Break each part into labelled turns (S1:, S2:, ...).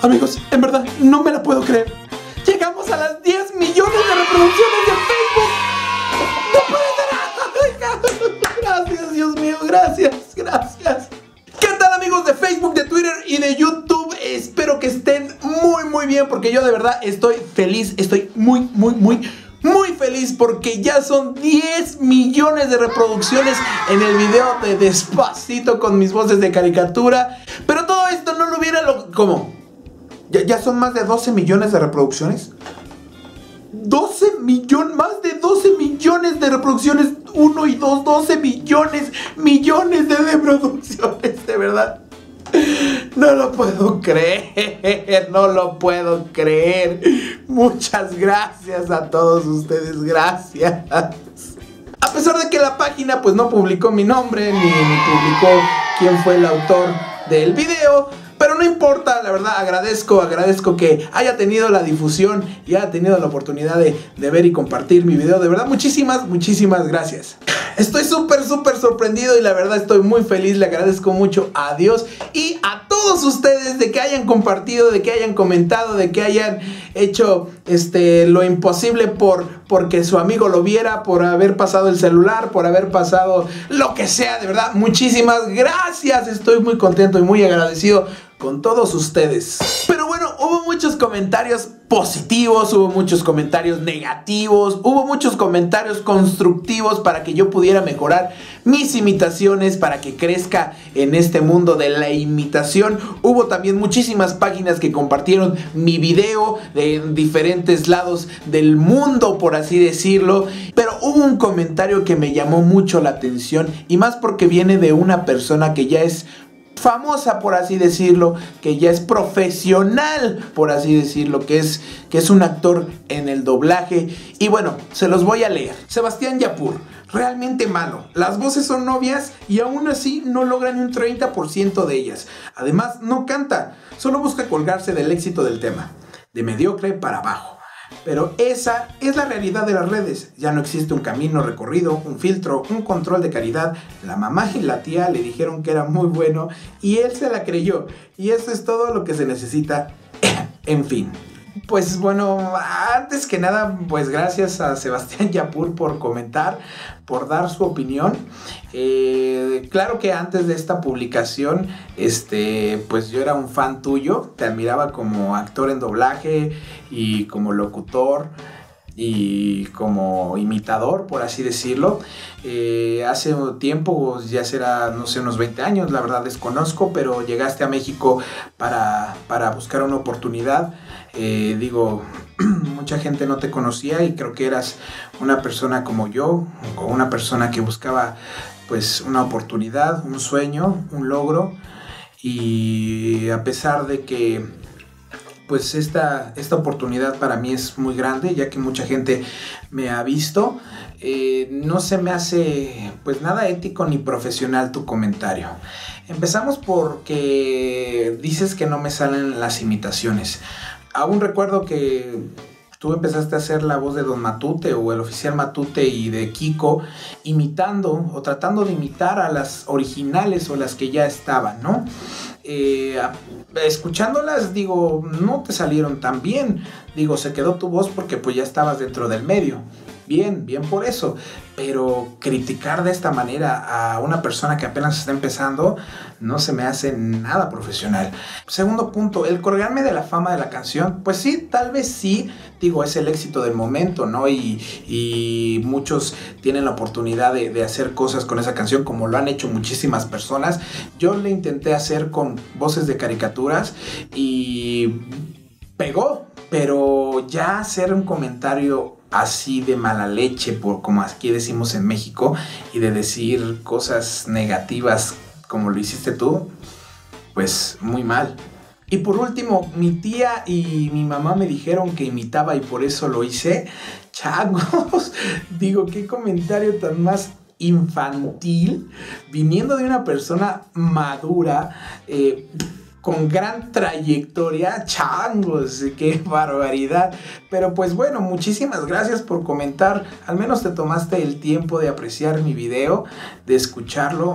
S1: Amigos, en verdad, no me la puedo creer. Llegamos a las 10 millones de reproducciones de Facebook. ¡No puede ser! Gracias, Dios mío, gracias. ¿Qué tal, amigos de Facebook, de Twitter y de YouTube? Espero que estén muy bien, porque yo de verdad estoy feliz. Estoy muy feliz porque ya son 10 millones de reproducciones en el video de Despacito con mis voces de caricatura. Pero todo esto no lo hubiera ¿Cómo? ¿Ya son más de 12 millones de reproducciones? Más de 12 millones de reproducciones. 1 y 2, 12 millones de reproducciones, de verdad. No lo puedo creer, Muchas gracias a todos ustedes, gracias. A pesar de que la página pues no publicó mi nombre, ni publicó quién fue el autor del video, pero no importa, la verdad agradezco que haya tenido la difusión y haya tenido la oportunidad de ver y compartir mi video. De verdad, muchísimas gracias. Estoy súper sorprendido y la verdad estoy muy feliz. Le agradezco mucho a Dios y a todos ustedes de que hayan compartido, de que hayan comentado, de que hayan hecho lo imposible porque su amigo lo viera, por haber pasado el celular, por haber pasado lo que sea. De verdad, muchísimas gracias. Estoy muy contento y muy agradecido con todos ustedes. Pero bueno, hubo muchos comentarios positivos, hubo muchos comentarios negativos, hubo muchos comentarios constructivos para que yo pudiera mejorar mis imitaciones, para que crezca en este mundo de la imitación. Hubo también muchísimas páginas que compartieron mi video en diferentes lados del mundo, por así decirlo. Pero hubo un comentario que me llamó mucho la atención, y más porque viene de una persona que ya es famosa, por así decirlo, que ya es profesional, por así decirlo, que es un actor en el doblaje. Y bueno, se los voy a leer. Sebastián Yapur: realmente malo. Las voces son novias y aún así no logran un 30% de ellas. Además, no canta, solo busca colgarse del éxito del tema, de mediocre para abajo. Pero esa es la realidad de las redes. Ya no existe un camino recorrido, un filtro, un control de calidad. La mamá y la tía le dijeron que era muy bueno y él se la creyó. Y eso es todo lo que se necesita. En fin. Pues bueno, antes que nada, pues gracias a Sebastián Yapur por comentar, por dar su opinión. Claro que antes de esta publicación, pues yo era un fan tuyo, te admiraba como actor en doblaje y como locutor y como imitador, por así decirlo. Hace un tiempo, ya será, no sé, unos 20 años, la verdad desconozco, pero llegaste a México para buscar una oportunidad. Mucha gente no te conocía y creo que eras una persona como yo, o una persona que buscaba pues una oportunidad, un sueño, un logro. Y a pesar de que pues esta oportunidad para mí es muy grande, ya que mucha gente me ha visto, no se me hace pues nada ético ni profesional tu comentario. Empezamos porque dices que no me salen las imitaciones. Aún recuerdo que tú empezaste a hacer la voz de Don Matute o el oficial Matute y de Kiko, imitando o tratando de imitar a las originales o las que ya estaban, ¿no? Escuchándolas, no te salieron tan bien. Se quedó tu voz porque pues ya estabas dentro del medio. Bien por eso. Pero criticar de esta manera a una persona que apenas está empezando no se me hace nada profesional. Segundo punto, el colgarme de la fama de la canción, pues sí, tal vez sí, es el éxito del momento, ¿no? Y muchos tienen la oportunidad de hacer cosas con esa canción, como lo han hecho muchísimas personas. Yo le intenté hacer con voces de caricaturas y pegó, pero ya hacer un comentario así de mala leche, como aquí decimos en México, y de decir cosas negativas como lo hiciste tú, pues muy mal. Y por último, mi tía y mi mamá me dijeron que imitaba y por eso lo hice. Changos, qué comentario tan más infantil, viniendo de una persona madura, con gran trayectoria. Changos, qué barbaridad. Pero pues bueno, muchísimas gracias por comentar. Al menos te tomaste el tiempo de apreciar mi video, de escucharlo.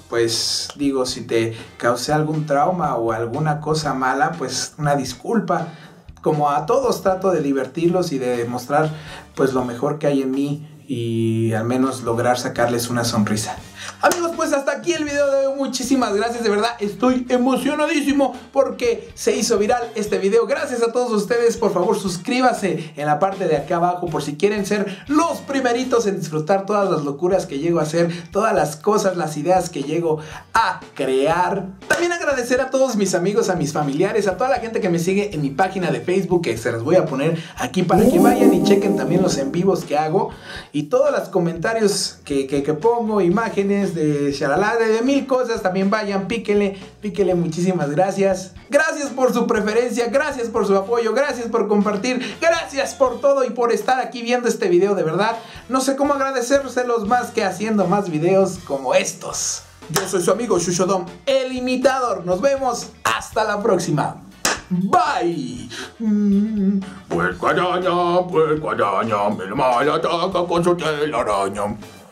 S1: pues digo, si te causé algún trauma o alguna cosa mala, pues una disculpa. Como a todos trato de divertirlos y de demostrar pues lo mejor que hay en mí y al menos lograr sacarles una sonrisa. Amigos, pues hasta aquí el video de hoy. Muchísimas gracias, de verdad estoy emocionadísimo porque se hizo viral este video. Gracias a todos ustedes. Por favor, suscríbase en la parte de acá abajo por si quieren ser los primeritos en disfrutar todas las locuras que llego a hacer, todas las cosas, las ideas que llego a crear. También agradecer a todos mis amigos, a mis familiares, a toda la gente que me sigue en mi página de Facebook, que se las voy a poner aquí para que vayan y chequen también los en vivos que hago y todos los comentarios que pongo, imágenes de shalala, de mil cosas. También vayan, píquenle, muchísimas gracias. Gracias por su preferencia, gracias por su apoyo, gracias por compartir, gracias por todo y por estar aquí viendo este video, de verdad. No sé cómo agradecérselos más que haciendo más videos como estos. Yo soy su amigo Shushodom, el imitador. Nos vemos hasta la próxima. Bye.
S2: Puerco araña, me la mala ataca con su telaraña.